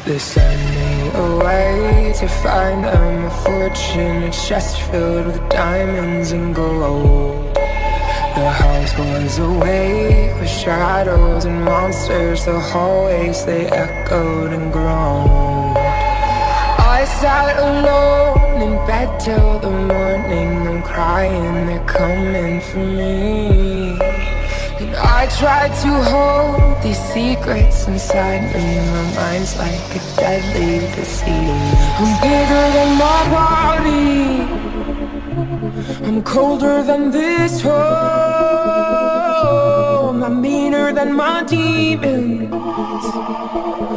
They send me away to find them a fortune, a chest filled with diamonds and gold. The house was awake with shadows and monsters. The hallways, they echoed and groaned. I sat alone in bed till the morning. I'm crying, they're coming for me. And I tried to hold these secrets inside me. My mind's like a deadly disease. I'm bigger than my body, I'm colder than this home. I'm meaner than my demons,